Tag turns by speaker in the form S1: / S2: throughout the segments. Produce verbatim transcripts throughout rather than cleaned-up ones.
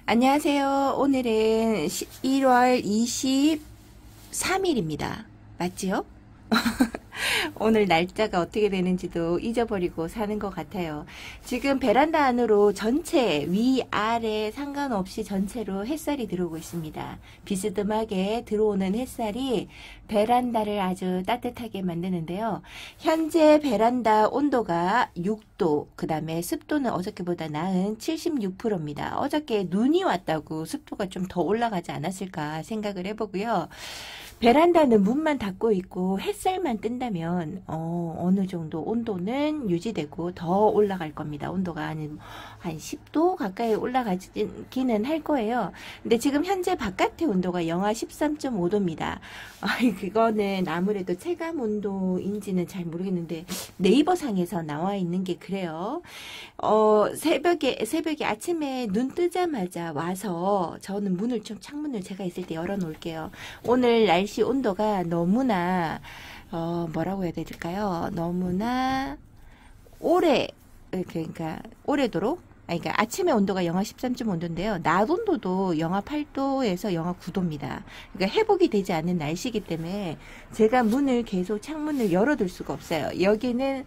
S1: 안녕하세요. 오늘은 일월 이십삼일입니다. 맞지요? 오늘 날짜가 어떻게 되는지도 잊어버리고 사는 것 같아요. 지금 베란다 안으로 전체 위아래 상관없이 전체로 햇살이 들어오고 있습니다. 비스듬하게 들어오는 햇살이 베란다를 아주 따뜻하게 만드는데요. 현재 베란다 온도가 육 도, 그 다음에 습도는 어저께보다 나은 칠십육 퍼센트입니다. 어저께 눈이 왔다고 습도가 좀 더 올라가지 않았을까 생각을 해보고요. 베란다는 문만 닫고 있고 햇살만 뜬다면 어, 어느 정도 온도는 유지되고 더 올라갈 겁니다. 온도가 한, 한 십 도 가까이 올라가기는 할 거예요. 근데 지금 현재 바깥의 온도가 영하 십삼 점 오 도입니다. 아, 그거는 아무래도 체감 온도인지는 잘 모르겠는데 네이버 상에서 나와 있는 게 그래요. 어, 새벽에 새벽에 아침에 눈 뜨자마자 와서 저는 문을 좀 창문을 제가 있을 때 열어 놓을게요. 오늘 날씨 온도가 너무나 어, 뭐라고 해야 될까요? 너무나 오래 그러니까 오래도록 아니, 그러니까 아침에 온도가 영하 십삼 점 오 도인데요. 낮 온도도 영하 팔 도에서 영하 구 도입니다. 그러니까 회복이 되지 않는 날씨이기 때문에 제가 문을 계속 창문을 열어둘 수가 없어요. 여기는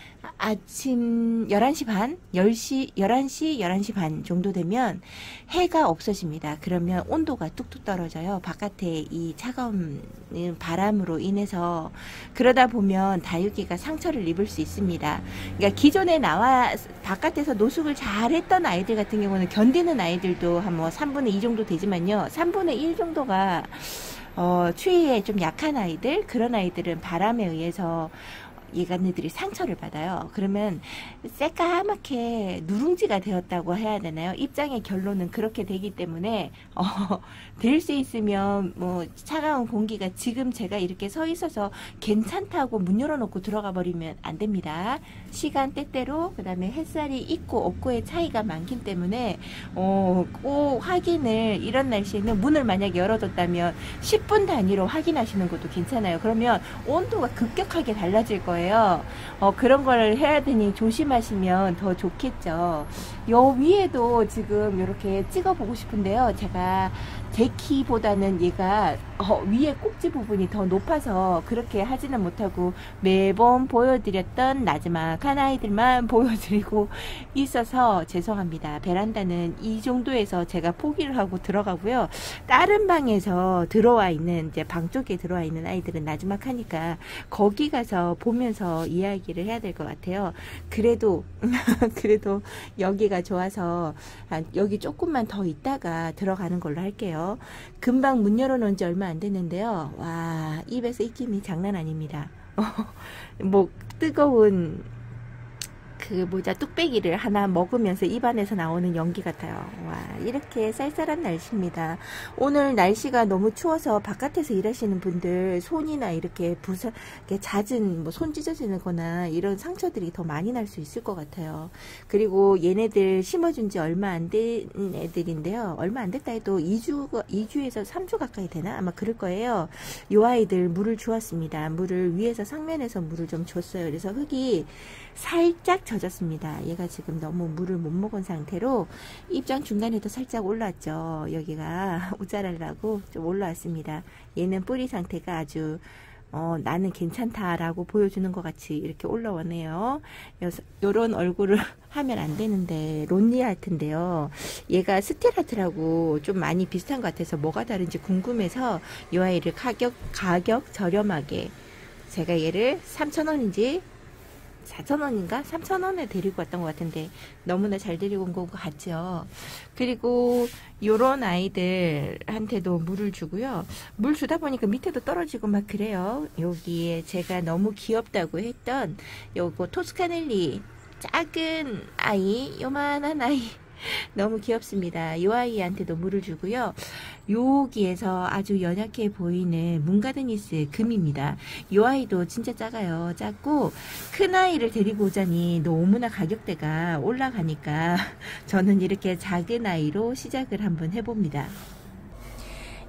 S1: 아침 열한 시 반, 열 시, 열한 시, 열한 시 반 정도 되면 해가 없어집니다. 그러면 온도가 뚝뚝 떨어져요. 바깥에 이 차가운 바람으로 인해서. 그러다 보면 다육이가 상처를 입을 수 있습니다. 그러니까 기존에 나와 바깥에서 노숙을 잘 했던 아이들 같은 경우는 견디는 아이들도 한 뭐 삼분의 이 정도 되지만요. 삼분의 일 정도가 어, 추위에 좀 약한 아이들, 그런 아이들은 바람에 의해서 얘가네들이 상처를 받아요. 그러면 새까맣게 누룽지가 되었다고 해야 되나요? 입장의 결론은 그렇게 되기 때문에 어, 될 수 있으면 뭐 차가운 공기가 지금 제가 이렇게 서 있어서 괜찮다고 문 열어놓고 들어가 버리면 안 됩니다. 시간 때때로 그 다음에 햇살이 있고 없고의 차이가 많기 때문에 어, 꼭 확인을 이런 날씨에는 문을 만약에 열어뒀다면 십 분 단위로 확인하시는 것도 괜찮아요. 그러면 온도가 급격하게 달라질 거예요. 어, 그런 걸 해야 되니 조심하시면 더 좋겠죠. 요 위에도 지금 이렇게 찍어보고 싶은데요. 제가 제 키보다는 얘가 어, 위에 꼭지 부분이 더 높아서 그렇게 하지는 못하고 매번 보여드렸던 나지막한 아이들만 보여드리고 있어서 죄송합니다. 베란다는 이 정도에서 제가 포기를 하고 들어가고요. 다른 방에서 들어와 있는 이제 방 쪽에 들어와 있는 아이들은 나지막하니까 거기 가서 보면서 이야기를 해야 될 것 같아요. 그래도 그래도 여기가 좋아서 여기 조금만 더 있다가 들어가는 걸로 할게요. 금방 문 열어놓은 지 얼마 안 됐는데요. 와, 입에서 입김이 장난 아닙니다. 뭐 뜨거운 그 뭐자 뚝배기를 하나 먹으면서 입안에서 나오는 연기 같아요. 와, 이렇게 쌀쌀한 날씨입니다. 오늘 날씨가 너무 추워서 바깥에서 일하시는 분들 손이나 이렇게 부서 이렇게 잦은 뭐 손 찢어지는 거나 이런 상처들이 더 많이 날 수 있을 것 같아요. 그리고 얘네들 심어준 지 얼마 안 된 애들인데요. 얼마 안 됐다 해도 이 주, 이 주에서 삼 주 가까이 되나? 아마 그럴 거예요. 요 아이들 물을 주었습니다. 물을 위에서 상면에서 물을 좀 줬어요. 그래서 흙이 살짝 젖었습니다. 얘가 지금 너무 물을 못 먹은 상태로 입장 중간에도 살짝 올라왔죠. 여기가 우짜라라고 좀 올라왔습니다. 얘는 뿌리 상태가 아주 어, 나는 괜찮다라고 보여주는 것 같이 이렇게 올라오네요. 요런 얼굴을 하면 안 되는데 론리아트인데요. 얘가 스테라트라고 좀 많이 비슷한 것 같아서 뭐가 다른지 궁금해서 이 아이를 가격 가격 저렴하게 제가 얘를 삼천 원인지 사천 원인가 삼천 원에 데리고 왔던 것 같은데 너무나 잘 데리고 온 것 같죠. 그리고 요런 아이들한테도 물을 주고요. 물 주다 보니까 밑에도 떨어지고 막 그래요. 여기에 제가 너무 귀엽다고 했던 요거 토스카넬리 작은 아이, 요만한 아이 너무 귀엽습니다. 이 아이한테도 물을 주고요. 여기에서 아주 연약해 보이는 문가드니스 금입니다. 이 아이도 진짜 작아요. 작고 큰 아이를 데리고 오자니 너무나 가격대가 올라가니까 저는 이렇게 작은 아이로 시작을 한번 해봅니다.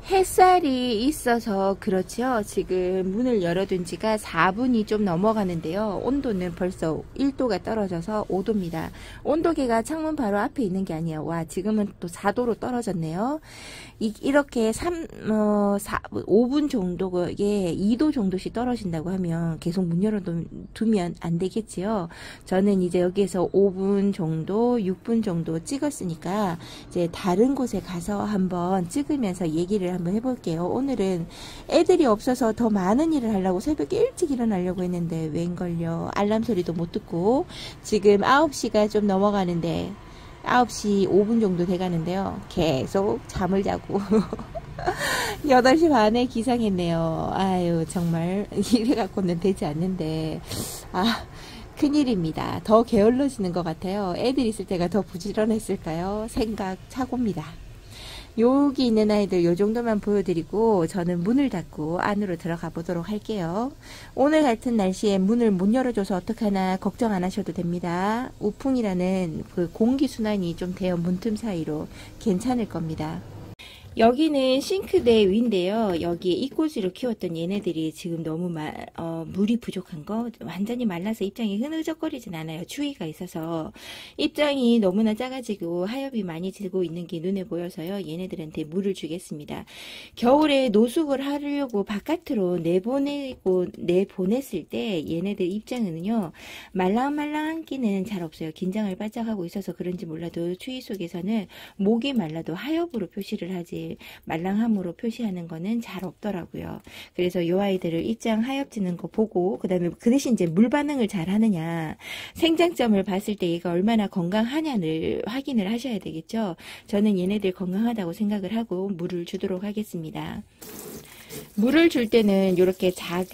S1: 햇살이 있어서 그렇죠. 지금 문을 열어둔 지가 사 분이 좀 넘어가는데요. 온도는 벌써 일 도가 떨어져서 오 도입니다. 온도계가 창문 바로 앞에 있는 게 아니에요. 와, 지금은 또 사 도로 떨어졌네요. 이, 이렇게 삼, 어, 사, 오 분 정도에 이 도 정도씩 떨어진다고 하면 계속 문 열어두면 안 되겠지요. 저는 이제 여기에서 오 분 정도, 육 분 정도 찍었으니까 이제 다른 곳에 가서 한번 찍으면서 얘기를 한번 해볼게요. 오늘은 애들이 없어서 더 많은 일을 하려고 새벽에 일찍 일어나려고 했는데 웬걸요. 알람 소리도 못 듣고 지금 아홉 시가 좀 넘어가는데 아홉 시 오 분 정도 돼가는데요. 계속 잠을 자고 여덟 시 반에 기상했네요. 아유 정말 이래갖고는 되지 않는데 아 큰일입니다. 더 게을러지는 것 같아요. 애들 있을 때가 더 부지런했을까요? 생각 착오입니다. 여기 있는 아이들 요 정도만 보여드리고 저는 문을 닫고 안으로 들어가 보도록 할게요. 오늘 같은 날씨에 문을 못 열어줘서 어떡하나 걱정 안 하셔도 됩니다. 우풍이라는 그 공기순환이 좀 되어 문틈 사이로 괜찮을 겁니다. 여기는 싱크대 위인데요. 여기에 이꼬지로 키웠던 얘네들이 지금 너무 마, 어, 물이 부족한 거 완전히 말라서 입장이 흐느적거리진 않아요. 추위가 있어서 입장이 너무나 작아지고 하엽이 많이 지고 있는 게 눈에 보여서요. 얘네들한테 물을 주겠습니다. 겨울에 노숙을 하려고 바깥으로 내보내고 내보냈을 때 얘네들 입장은요. 말랑말랑한 끼는 잘 없어요. 긴장을 바짝 하고 있어서 그런지 몰라도 추위 속에서는 목이 말라도 하엽으로 표시를 하지 말랑함으로 표시하는 거는 잘 없더라고요. 그래서 이 아이들을 입장 하엽지는 거 보고 그 다음에 그 대신 이제 물 반응을 잘 하느냐 생장점을 봤을 때 얘가 얼마나 건강하냐를 확인을 하셔야 되겠죠. 저는 얘네들 건강하다고 생각을 하고 물을 주도록 하겠습니다. 물을 줄 때는 이렇게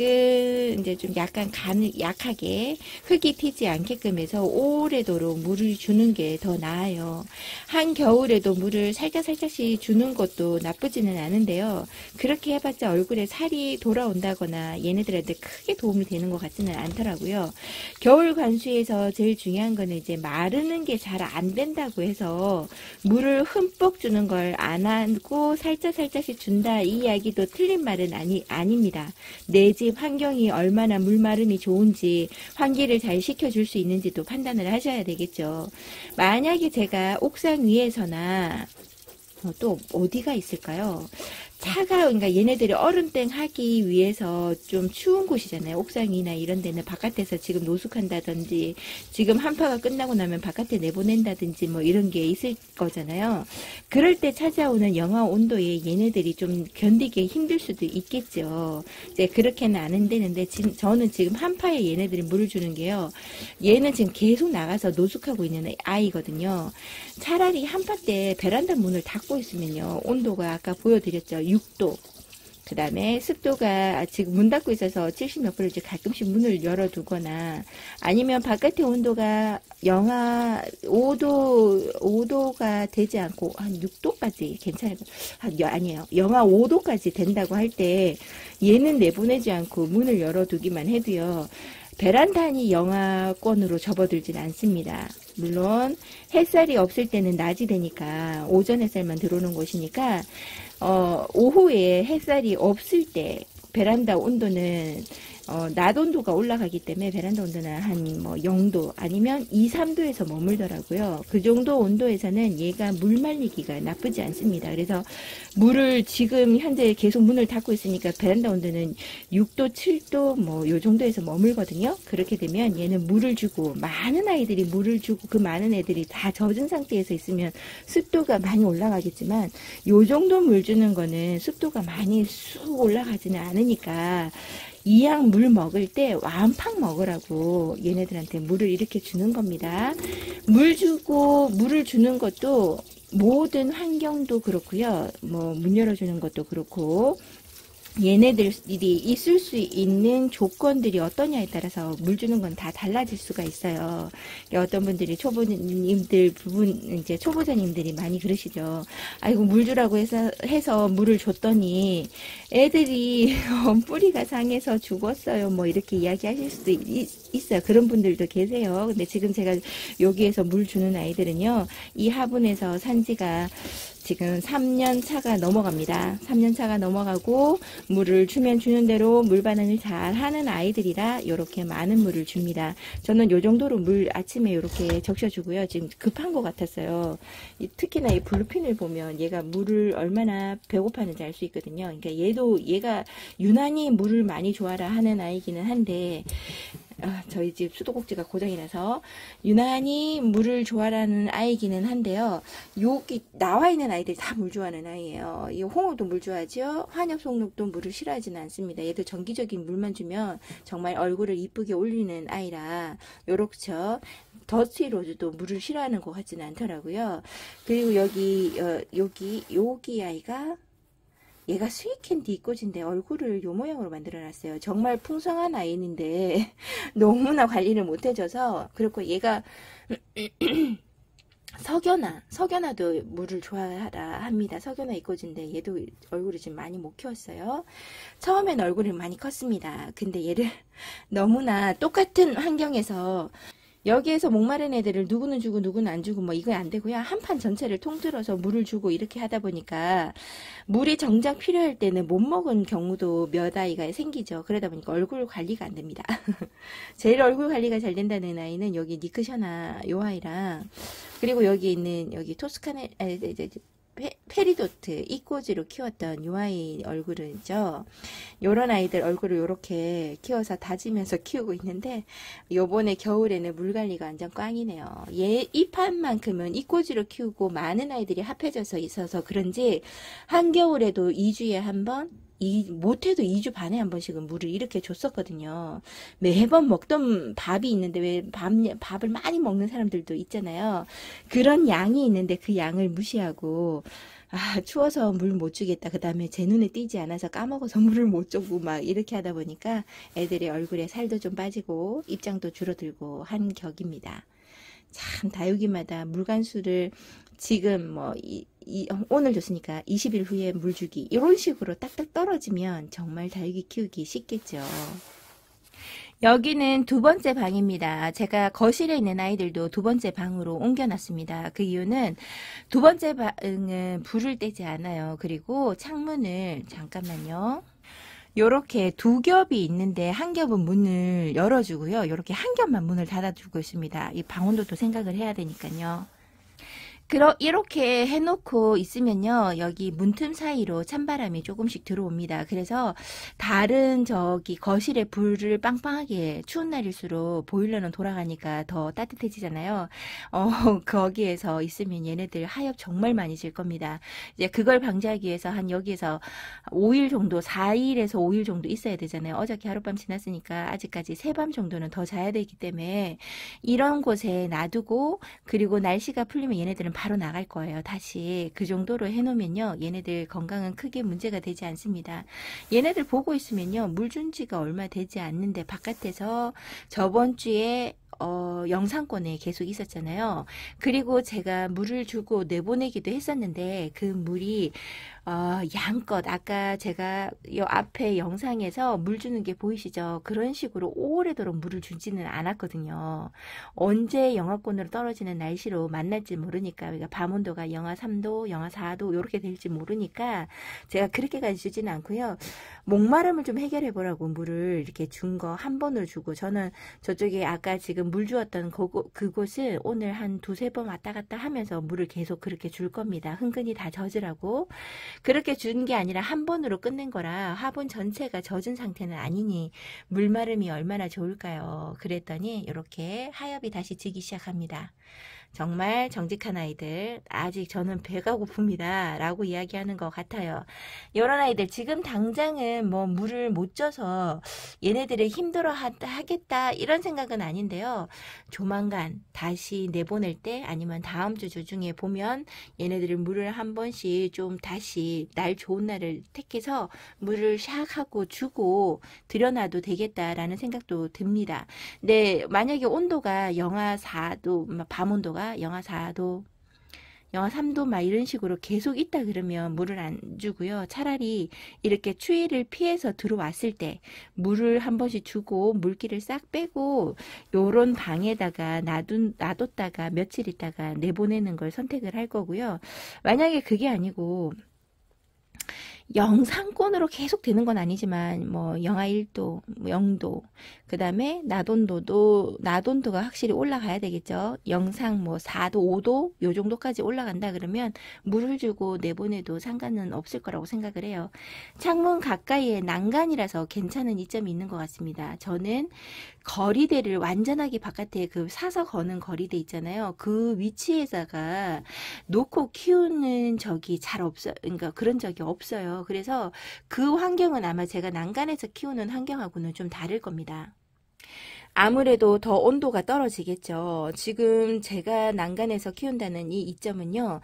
S1: 작은 이제 좀 약간 간 약하게 흙이 튀지 않게끔 해서 오래도록 물을 주는 게 더 나아요. 한 겨울에도 물을 살짝 살짝씩 주는 것도 나쁘지는 않은데요. 그렇게 해봤자 얼굴에 살이 돌아온다거나 얘네들한테 크게 도움이 되는 것 같지는 않더라고요. 겨울 관수에서 제일 중요한 거는 이제 마르는 게 잘 안 된다고 해서 물을 흠뻑 주는 걸 안 하고 살짝 살짝씩 준다 이 이야기도 틀린 말은 아니, 아닙니다. 내 집 환경이 얼마나 물마름이 좋은지 환기를 잘 시켜줄 수 있는지도 판단을 하셔야 되겠죠. 만약에 제가 옥상 위에서나 어, 또 어디가 있을까요? 차가 그러니까 얘네들이 얼음땡 하기 위해서 좀 추운 곳이잖아요. 옥상이나 이런 데는 바깥에서 지금 노숙한다든지 지금 한파가 끝나고 나면 바깥에 내보낸다든지 뭐 이런 게 있을 거잖아요. 그럴 때 찾아오는 영하 온도에 얘네들이 좀 견디기 힘들 수도 있겠죠. 이제 그렇게는 안 되는데 지금 저는 지금 한파에 얘네들이 물을 주는 게요. 얘는 지금 계속 나가서 노숙하고 있는 아이거든요. 차라리 한파 때 베란다 문을 닫고 있으면요. 온도가 아까 보여드렸죠. 육 도. 그 다음에 습도가 지금 문 닫고 있어서 칠십 몇 프로인지 가끔씩 문을 열어두거나 아니면 바깥의 온도가 영하 오 도, 오 도가 되지 않고 한 육 도까지 괜찮을 것 같아요. 아니에요. 영하 오 도까지 된다고 할 때 얘는 내보내지 않고 문을 열어두기만 해도요. 베란다니 영하권으로 접어들진 않습니다. 물론 햇살이 없을 때는 낮이 되니까 오전 햇살만 들어오는 곳이니까 어, 오후에 햇살이 없을 때 베란다 온도는 어, 낮 온도가 올라가기 때문에 베란다 온도는 한 뭐 영 도 아니면 이, 삼 도에서 머물더라고요. 그 정도 온도에서는 얘가 물 말리기가 나쁘지 않습니다. 그래서 물을 지금 현재 계속 문을 닫고 있으니까 베란다 온도는 육 도, 칠 도 뭐 요 정도에서 머물거든요. 그렇게 되면 얘는 물을 주고 많은 아이들이 물을 주고 그 많은 애들이 다 젖은 상태에서 있으면 습도가 많이 올라가겠지만 요 정도 물 주는 거는 습도가 많이 쑥 올라가지는 않으니까 이왕 물 먹을 때 완팍 먹으라고 얘네들한테 물을 이렇게 주는 겁니다. 물 주고 물을 주는 것도 모든 환경도 그렇고요. 뭐 문 열어주는 것도 그렇고 얘네들이 있을 수 있는 조건들이 어떠냐에 따라서 물 주는 건 다 달라질 수가 있어요. 어떤 분들이 초보님들 부분 이제 초보자님들이 많이 그러시죠. 아이고 물 주라고 해서 해서 물을 줬더니 애들이 뿌리가 상해서 죽었어요. 뭐 이렇게 이야기하실 수도 있, 있어요. 그런 분들도 계세요. 근데 지금 제가 여기에서 물 주는 아이들은요, 이 화분에서 산지가 지금 삼 년 차가 넘어갑니다. 삼 년 차가 넘어가고 물을 주면 주는 대로 물 반응을 잘 하는 아이들이라 이렇게 많은 물을 줍니다. 저는 요 정도로 물 아침에 이렇게 적셔주고요. 지금 급한 것 같았어요. 특히나 이 블루핀을 보면 얘가 물을 얼마나 배고파하는지 알 수 있거든요. 그러니까 얘도 얘가 유난히 물을 많이 좋아라 하는 아이기는 한데 아, 저희 집 수도꼭지가 고장이 나서 유난히 물을 좋아하는 아이기는 한데요. 여기 나와 있는 아이들이 다 물 좋아하는 아이예요. 이 홍어도 물 좋아하죠. 환엽, 송록도 물을 싫어하지는 않습니다. 얘도 정기적인 물만 주면 정말 얼굴을 이쁘게 올리는 아이라 요렇죠. 더스티 로즈도 물을 싫어하는 것 같지는 않더라고요. 그리고 여기 어, 여기 여기 아이가 얘가 스윗캔디 꽃인데 얼굴을 요 모양으로 만들어 놨어요. 정말 풍성한 아이인데 너무나 관리를 못 해줘서. 그리고 얘가 석연아 석연아도 물을 좋아하라 합니다. 석연아 이 꽃인데 얘도 얼굴을 지금 많이 못 키웠어요. 처음엔 얼굴이 많이 컸습니다. 근데 얘를 너무나 똑같은 환경에서 여기에서 목마른 애들을 누구는 주고 누구는 안 주고 뭐 이거 안 되고요. 한 판 전체를 통틀어서 물을 주고 이렇게 하다 보니까 물이 정작 필요할 때는 못 먹은 경우도 몇 아이가 생기죠. 그러다 보니까 얼굴 관리가 안 됩니다. 제일 얼굴 관리가 잘 된다는 아이는 여기 니크셔나 요 아이랑, 그리고 여기 있는 여기 토스카네 아니, 페, 페리도트 이 꽃으로 키웠던 요 아이 얼굴은죠. 요런 아이들 얼굴을 요렇게 키워서 다지면서 키우고 있는데 요번에 겨울에는 물 관리가 완전 꽝이네요. 얘 이 판만큼은 이 꽃으로 키우고 많은 아이들이 합해져서 있어서 그런지 한겨울에도 이 주에 한 번, 이, 못해도 이 주 반에 한 번씩은 물을 이렇게 줬었거든요. 매번 먹던 밥이 있는데 왜 밥, 밥을 많이 먹는 사람들도 있잖아요. 그런 양이 있는데 그 양을 무시하고 아 추워서 물 못 주겠다. 그 다음에 제 눈에 띄지 않아서 까먹어서 물을 못 주고 막 이렇게 하다 보니까 애들의 얼굴에 살도 좀 빠지고 입장도 줄어들고 한 격입니다. 참 다육이마다 물관수를 지금 뭐 이, 이, 오늘 줬으니까 이십 일 후에 물 주기 이런 식으로 딱딱 떨어지면 정말 다육이 키우기 쉽겠죠. 여기는 두 번째 방입니다. 제가 거실에 있는 아이들도 두 번째 방으로 옮겨놨습니다. 그 이유는 두 번째 방은 불을 떼지 않아요. 그리고 창문을 잠깐만요. 요렇게 두 겹이 있는데 한 겹은 문을 열어주고요. 요렇게 한 겹만 문을 닫아주고 있습니다. 이 방온도도 생각을 해야 되니까요. 그러, 이렇게 해놓고 있으면요, 여기 문틈 사이로 찬바람이 조금씩 들어옵니다. 그래서 다른 저기 거실에 불을 빵빵하게 추운 날일수록 보일러는 돌아가니까 더 따뜻해지잖아요. 어, 거기에서 있으면 얘네들 하엽 정말 많이 질 겁니다. 이제 그걸 방지하기 위해서 한 여기에서 오 일 정도, 사 일에서 오 일 정도 있어야 되잖아요. 어저께 하룻밤 지났으니까 아직까지 세 밤 정도는 더 자야 되기 때문에 이런 곳에 놔두고, 그리고 날씨가 풀리면 얘네들은 바로 나갈 거예요. 다시 그 정도로 해놓으면요, 얘네들 건강은 크게 문제가 되지 않습니다. 얘네들 보고 있으면요, 물 준 지가 얼마 되지 않는데 바깥에서 저번 주에 어, 영상권에 계속 있었잖아요. 그리고 제가 물을 주고 내보내기도 했었는데 그 물이 어, 양껏 아까 제가 이 앞에 영상에서 물 주는 게 보이시죠? 그런 식으로 오래도록 물을 주지는 않았거든요. 언제 영하권으로 떨어지는 날씨로 만날지 모르니까, 그러니까 밤온도가 영하 삼 도, 영하 사 도 이렇게 될지 모르니까 제가 그렇게까지 주지는 않고요. 목마름을 좀 해결해 보라고 물을 이렇게 준 거 한 번을 주고, 저는 저쪽에 아까 지금 물 주었던 그곳, 그곳을 오늘 한 두세 번 왔다 갔다 하면서 물을 계속 그렇게 줄 겁니다. 흥근히 다 젖으라고. 그렇게 준 게 아니라 한 번으로 끝낸 거라 화분 전체가 젖은 상태는 아니니 물마름이 얼마나 좋을까요? 그랬더니 이렇게 하엽이 다시 지기 시작합니다. 정말 정직한 아이들, 아직 저는 배가 고픕니다 라고 이야기하는 것 같아요. 이런 아이들 지금 당장은 뭐 물을 못 줘서 얘네들을 힘들어 하겠다 이런 생각은 아닌데요. 조만간 다시 내보낼 때 아니면 다음 주 주중에 보면 얘네들을 물을 한 번씩 좀 다시 날 좋은 날을 택해서 물을 샥 하고 주고 들여놔도 되겠다라는 생각도 듭니다. 근데 만약에 온도가 영하 사 도, 밤 온도가 영하 사 도, 영하 삼 도 막 이런 식으로 계속 있다 그러면 물을 안 주고요. 차라리 이렇게 추위를 피해서 들어왔을 때 물을 한 번씩 주고 물기를 싹 빼고 요런 방에다가 놔둔, 놔뒀다가 며칠 있다가 내보내는 걸 선택을 할 거고요. 만약에 그게 아니고 영상권으로 계속 되는 건 아니지만 뭐 영하 일 도, 영 도, 그 다음에 낮온도도 낮온도가 확실히 올라가야 되겠죠. 영상 뭐 사 도, 오 도 요 정도까지 올라간다 그러면 물을 주고 내보내도 상관은 없을 거라고 생각을 해요. 창문 가까이에 난간이라서 괜찮은 이점이 있는 것 같습니다. 저는 거리대를 완전하게 바깥에 그 사서 거는 거리대 있잖아요. 그 위치에다가 놓고 키우는 적이 잘 없어, 그러니까 그런 적이 없어요. 그래서 그 환경은 아마 제가 난간에서 키우는 환경하고는 좀 다를 겁니다. 아무래도 더 온도가 떨어지겠죠. 지금 제가 난간에서 키운다는 이 이점은요,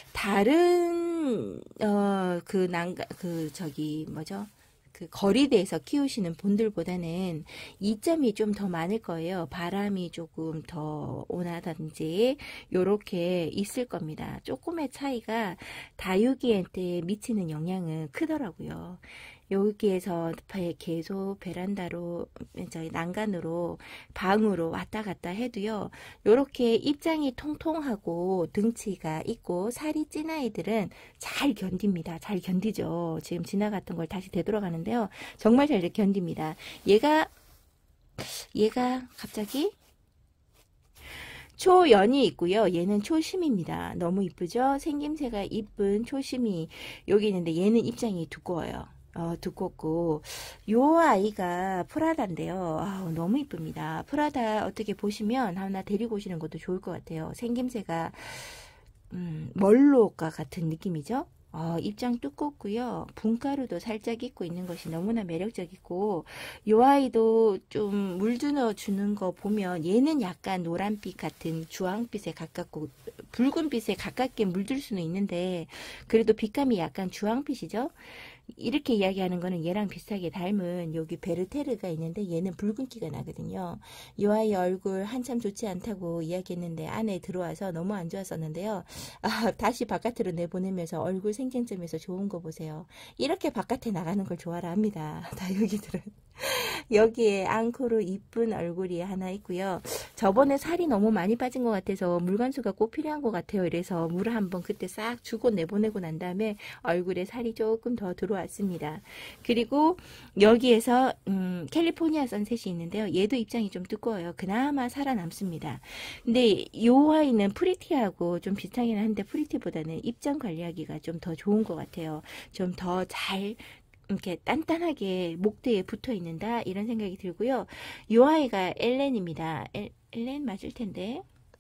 S1: 다른 어 그 난간 그 저기 뭐죠? 그 거리대에서 키우시는 분들보다는 이점이 좀 더 많을 거예요. 바람이 조금 더 온화든지 요렇게 있을 겁니다. 조금의 차이가 다육이한테 미치는 영향은 크더라고요. 여기에서 계속 베란다로 저희 난간으로 방으로 왔다 갔다 해도요. 요렇게 입장이 통통하고 등치가 있고 살이 찐 아이들은 잘 견딥니다. 잘 견디죠. 지금 지나갔던 걸 다시 되돌아가는데요. 정말 잘 견딥니다. 얘가 얘가 갑자기 초연이 있고요. 얘는 초심입니다. 너무 이쁘죠? 생김새가 이쁜 초심이 여기 있는데 얘는 입장이 두꺼워요. 어, 두껍고 요 아이가 프라다인데요. 아우, 너무 이쁩니다. 프라다 어떻게 보시면 하나 데리고 오시는 것도 좋을 것 같아요. 생김새가 음, 멀로과 같은 느낌이죠. 어, 입장 두껍고요. 분가루도 살짝 있고 있는 것이 너무나 매력적이고 요 아이도 좀 물 주는 거 보면 얘는 약간 노란빛 같은 주황빛에 가깝고 붉은빛에 가깝게 물들 수는 있는데 그래도 빛감이 약간 주황빛이죠. 이렇게 이야기하는 거는 얘랑 비슷하게 닮은 여기 베르테르가 있는데 얘는 붉은기가 나거든요. 이 아이 얼굴 한참 좋지 않다고 이야기했는데 안에 들어와서 너무 안 좋았었는데요. 아, 다시 바깥으로 내보내면서 얼굴 생쟁점에서 좋은 거 보세요. 이렇게 바깥에 나가는 걸 좋아라 합니다. 다육이들은. 여기에 앙코르 이쁜 얼굴이 하나 있고요. 저번에 살이 너무 많이 빠진 것 같아서 물관수가 꼭 필요한 것 같아요. 이래서 물을 한번 그때 싹 주고 내보내고 난 다음에 얼굴에 살이 조금 더 들어왔습니다. 그리고 여기에서 음, 캘리포니아 선셋이 있는데요. 얘도 입장이 좀 두꺼워요. 그나마 살아남습니다. 근데 이 아이는 프리티하고 좀 비슷하긴 한데 프리티보다는 입장 관리하기가 좀 더 좋은 것 같아요. 좀 더 잘 이렇게 단단하게 목대에 붙어 있는다 이런 생각이 들고요. 이 아이가 엘렌입니다. 엘, 엘렌 맞을 텐데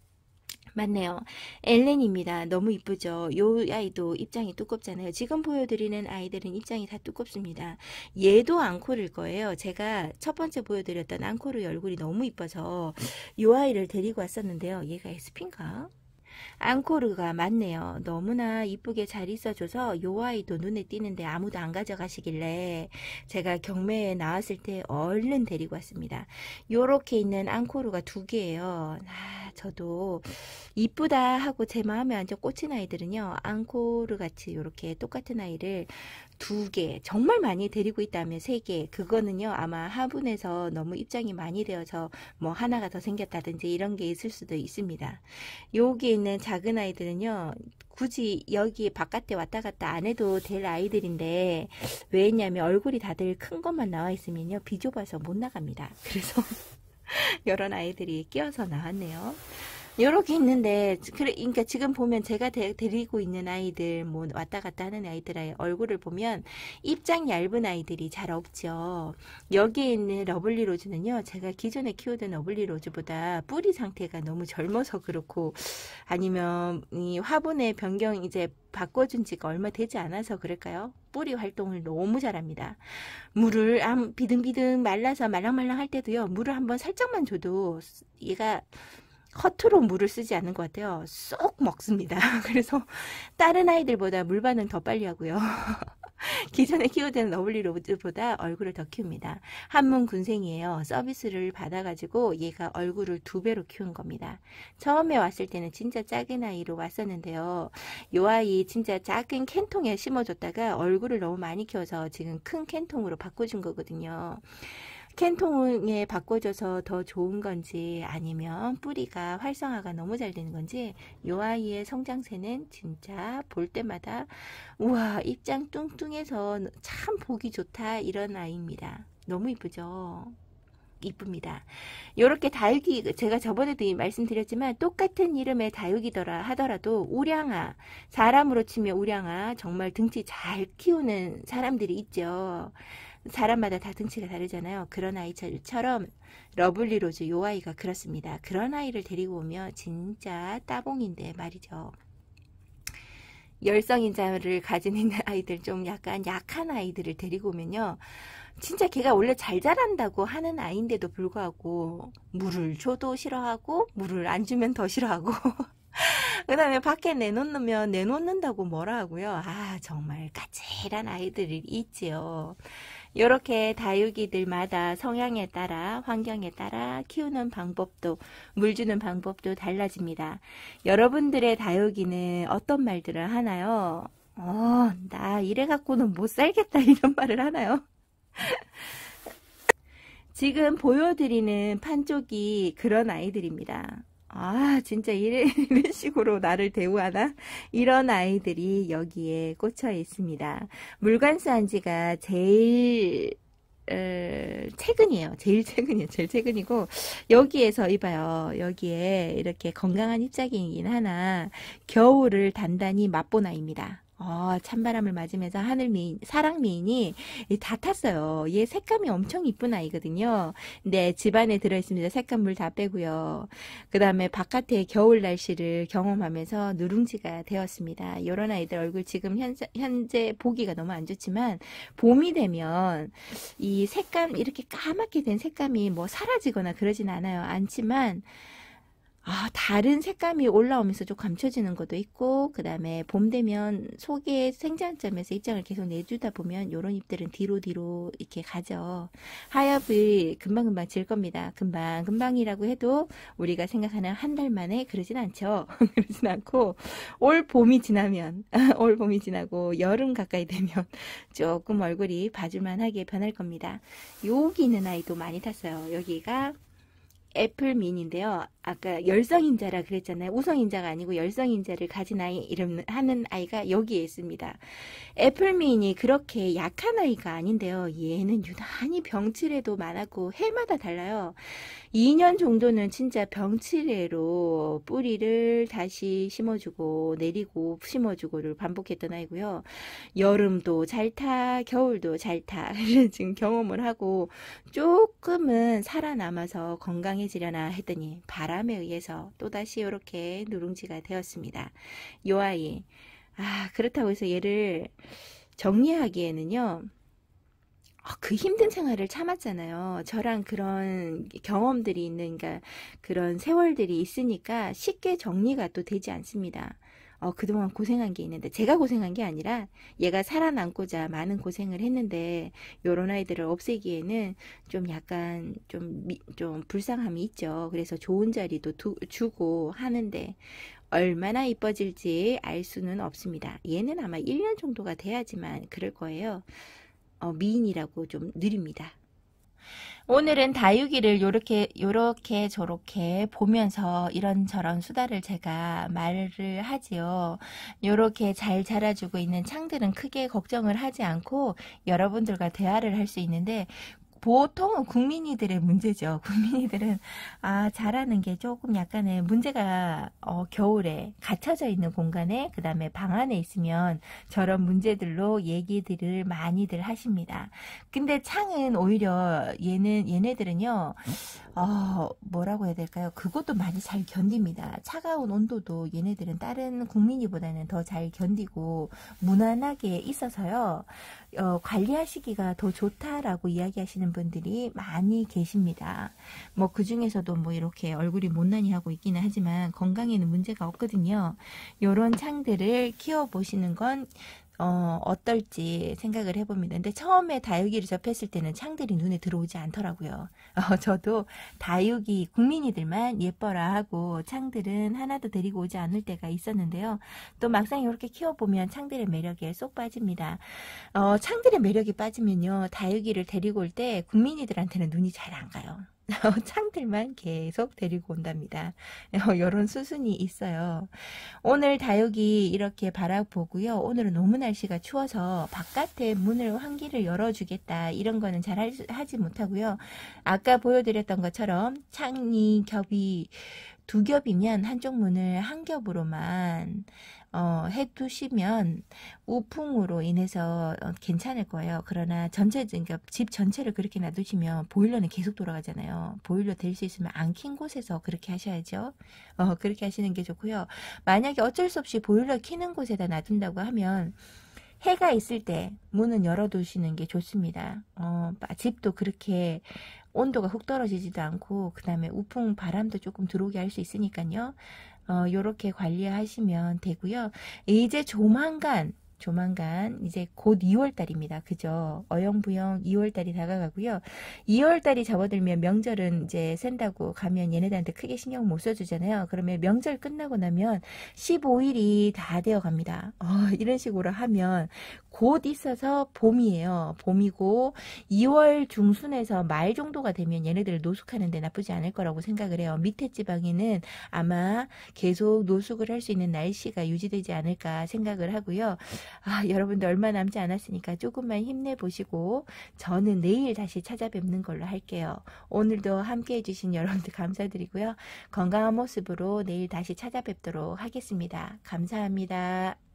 S1: 맞네요. 엘렌입니다. 너무 이쁘죠. 이 아이도 입장이 두껍잖아요. 지금 보여드리는 아이들은 입장이 다 두껍습니다. 얘도 앙코르일 거예요. 제가 첫 번째 보여드렸던 앙코르 얼굴이 너무 이뻐서 이 아이를 데리고 왔었는데요. 얘가 에스피인가? 앙코르가 맞네요. 너무나 이쁘게 잘 있어줘서 요 아이도 눈에 띄는데 아무도 안 가져가시길래 제가 경매에 나왔을 때 얼른 데리고 왔습니다. 요렇게 있는 앙코르가 두 개예요. 아, 저도 이쁘다 하고 제 마음에 완전 꽂힌 아이들은요. 앙코르 같이 요렇게 똑같은 아이를 두 개, 정말 많이 데리고 있다면 세 개. 그거는요, 아마 화분에서 너무 입장이 많이 되어서 뭐 하나가 더 생겼다든지 이런 게 있을 수도 있습니다. 여기 있는 작은 아이들은요, 굳이 여기 바깥에 왔다 갔다 안 해도 될 아이들인데, 왜 했냐면 얼굴이 다들 큰 것만 나와 있으면요, 비좁아서 못 나갑니다. 그래서 이런 아이들이 끼어서 나왔네요. 요렇게 있는데, 그러니까 지금 보면 제가 데, 데리고 있는 아이들, 뭐 왔다 갔다 하는 아이들의 얼굴을 보면 입장 얇은 아이들이 잘 없죠. 여기에 있는 러블리 로즈는요, 제가 기존에 키우던 러블리 로즈보다 뿌리 상태가 너무 젊어서 그렇고, 아니면 이 화분의 변경 이제 바꿔준 지가 얼마 되지 않아서 그럴까요? 뿌리 활동을 너무 잘합니다. 물을 안 비등비등 말라서 말랑말랑 할 때도요, 물을 한번 살짝만 줘도 얘가 허투루 물을 쓰지 않는 것 같아요. 쏙 먹습니다. 그래서 다른 아이들보다 물 반응 더 빨리 하고요. 기존에 키우던 러블리 로즈보다 얼굴을 더 키웁니다. 한문 군생이에요. 서비스를 받아가지고 얘가 얼굴을 두 배로 키운 겁니다. 처음에 왔을 때는 진짜 작은 아이로 왔었는데요. 요 아이 진짜 작은 캔통에 심어줬다가 얼굴을 너무 많이 키워서 지금 큰 캔통으로 바꿔준 거거든요. 캔통에 바꿔줘서 더 좋은 건지 아니면 뿌리가 활성화가 너무 잘 되는 건지 요 아이의 성장세는 진짜 볼 때마다 우와 입장 뚱뚱해서 참 보기 좋다 이런 아이입니다. 너무 이쁘죠? 이쁩니다. 요렇게 다육이 제가 저번에도 말씀드렸지만 똑같은 이름의 다육이더라 하더라도 우량아 사람으로 치면 우량아 정말 등치 잘 키우는 사람들이 있죠. 사람마다 다 등치가 다르잖아요. 그런 아이처럼 러블리 로즈 요 아이가 그렇습니다. 그런 아이를 데리고 오면 진짜 따봉인데 말이죠. 열성인자를 가진 있는 아이들 좀 약간 약한 아이들을 데리고 오면요. 진짜 걔가 원래 잘 자란다고 하는 아이인데도 불구하고 물을 줘도 싫어하고 물을 안 주면 더 싫어하고 그 다음에 밖에 내놓으면 내놓는다고 뭐라 하고요. 아 정말 까칠한 아이들이 있지요. 이렇게 다육이들마다 성향에 따라 환경에 따라 키우는 방법도 물 주는 방법도 달라집니다. 여러분들의 다육이는 어떤 말들을 하나요? 어, 나 이래갖고는 못 살겠다 이런 말을 하나요? 지금 보여드리는 판쪽이 그런 아이들입니다. 아 진짜 이래, 이런 식으로 나를 대우하나? 이런 아이들이 여기에 꽂혀 있습니다. 물관수한 지가 제일 어, 최근이에요. 제일 최근이에요. 제일 최근이고 여기에서 이봐요. 여기에 이렇게 건강한 입장이긴 하나 겨울을 단단히 맛본 아이입니다. 어, 찬바람을 맞으면서 하늘미인, 사랑미인이 다 탔어요. 얘 색감이 엄청 이쁜 아이거든요. 근데 집안에 들어있습니다. 색감물 다 빼고요. 그 다음에 바깥의 겨울 날씨를 경험하면서 누룽지가 되었습니다. 이런 아이들 얼굴 지금 현재, 현재 보기가 너무 안 좋지만 봄이 되면 이 색감, 이렇게 까맣게 된 색감이 뭐 사라지거나 그러진 않아요. 않지만 아, 다른 색감이 올라오면서 좀 감춰지는 것도 있고 그 다음에 봄 되면 속의 생장점에서 입장을 계속 내주다 보면 요런 잎들은 뒤로 뒤로 이렇게 가죠. 하엽이 금방금방 질 겁니다. 금방금방이라고 해도 우리가 생각하는 한 달 만에 그러진 않죠. 그러진 않고 올 봄이 지나면 올 봄이 지나고 여름 가까이 되면 조금 얼굴이 봐줄만하게 변할 겁니다. 여기 있는 아이도 많이 탔어요. 여기가 애플민인데요. 아까 열성인자라 그랬잖아요. 우성인자가 아니고 열성인자를 가진 아이 이름 하는 아이가 여기에 있습니다. 애플민이 그렇게 약한 아이가 아닌데요. 얘는 유난히 병치레도 많았고 해마다 달라요. 이 년 정도는 진짜 병치레로 뿌리를 다시 심어주고 내리고 심어주고를 반복했던 아이고요. 여름도 잘 타, 겨울도 잘 타. 지금 경험을 하고 조금은 살아남아서 건강해지려나 했더니 바람에 의해서 또다시 이렇게 누룽지가 되었습니다. 요 아이. 아, 그렇다고 해서 얘를 정리하기에는요. 그 힘든 생활을 참았잖아요. 저랑 그런 경험들이 있는, 그러니까 그런 세월들이 있으니까 쉽게 정리가 또 되지 않습니다. 어, 그동안 고생한 게 있는데, 제가 고생한 게 아니라 얘가 살아남고자 많은 고생을 했는데, 요런 아이들을 없애기에는 좀 약간 좀, 미, 좀 불쌍함이 있죠. 그래서 좋은 자리도 두, 주고 하는데, 얼마나 이뻐질지 알 수는 없습니다. 얘는 아마 일 년 정도가 돼야지만 그럴 거예요. 어, 미인이라고 좀 느립니다. 오늘은 다육이를 요렇게 요렇게 저렇게 보면서 이런저런 수다를 제가 말을 하지요. 요렇게 잘 자라주고 있는 창들은 크게 걱정을 하지 않고 여러분들과 대화를 할 수 있는데 보통은 국민이들의 문제죠. 국민이들은 아 잘하는 게 조금 약간의 문제가 어, 겨울에 갇혀져 있는 공간에 그 다음에 방 안에 있으면 저런 문제들로 얘기들을 많이들 하십니다. 근데 창은 오히려 얘는 얘네들은요 어, 뭐라고 해야 될까요? 그것도 많이 잘 견딥니다. 차가운 온도도 얘네들은 다른 국민이보다는 더 잘 견디고 무난하게 있어서요. 어, 관리하시기가 더 좋다라고 이야기하시는 분들이 많이 계십니다. 뭐 그 중에서도 뭐 이렇게 얼굴이 못난이 하고 있기는 하지만 건강에는 문제가 없거든요. 요런 창들을 키워보시는 건 어, 어떨지 생각을 해봅니다. 근데 처음에 다육이를 접했을 때는 창들이 눈에 들어오지 않더라고요. 어, 저도 다육이 국민이들만 예뻐라 하고 창들은 하나도 데리고 오지 않을 때가 있었는데요. 또 막상 이렇게 키워보면 창들의 매력에 쏙 빠집니다. 어, 창들의 매력이 빠지면요. 다육이를 데리고 올 때 국민이들한테는 눈이 잘 안 가요. 창들만 계속 데리고 온답니다. 이런 수순이 있어요. 오늘 다육이 이렇게 바라보고요. 오늘은 너무 날씨가 추워서 바깥에 문을 환기를 열어주겠다 이런 거는 잘 하지 못하고요. 아까 보여드렸던 것처럼 창이 겹이 두 겹이면 한쪽 문을 한 겹으로만 어, 해두시면 우풍으로 인해서 어, 괜찮을 거예요. 그러나 전체 그러니까 집 전체를 그렇게 놔두시면 보일러는 계속 돌아가잖아요. 보일러 될 수 있으면 안 킨 곳에서 그렇게 하셔야죠. 어, 그렇게 하시는 게 좋고요. 만약에 어쩔 수 없이 보일러 켜는 곳에다 놔둔다고 하면 해가 있을 때 문은 열어두시는 게 좋습니다. 어, 집도 그렇게 온도가 훅 떨어지지도 않고 그 다음에 우풍 바람도 조금 들어오게 할 수 있으니까요. 어, 요렇게 관리하시면 되고요. 이제 조만간 조만간 이제 곧 이월달입니다. 그죠? 어영부영 이월달이 다가가고요. 이월달이 접어들면 명절은 이제 샌다고 가면 얘네들한테 크게 신경 못 써주잖아요. 그러면 명절 끝나고 나면 십오일이 다 되어 갑니다. 어, 이런 식으로 하면 곧 있어서 봄이에요. 봄이고 이월 중순에서 말 정도가 되면 얘네들을 노숙하는데 나쁘지 않을 거라고 생각을 해요. 밑에 지방에는 아마 계속 노숙을 할 수 있는 날씨가 유지되지 않을까 생각을 하고요. 아, 여러분들 얼마 남지 않았으니까 조금만 힘내보시고 저는 내일 다시 찾아뵙는 걸로 할게요. 오늘도 함께 해주신 여러분들 감사드리고요. 건강한 모습으로 내일 다시 찾아뵙도록 하겠습니다. 감사합니다.